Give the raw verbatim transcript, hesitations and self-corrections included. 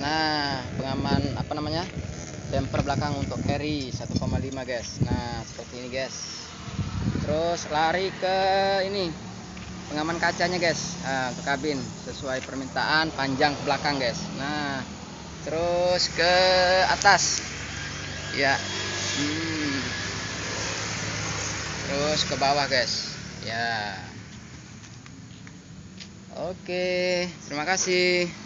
Nah, pengaman apa namanya, bumper belakang untuk carry satu koma lima guys. Nah, seperti ini guys. Terus lari ke ini pengaman kacanya guys, nah, untuk kabin sesuai permintaan, panjang ke belakang guys. Nah, terus ke atas ya, hmm. terus ke bawah guys ya. Oke, terima kasih.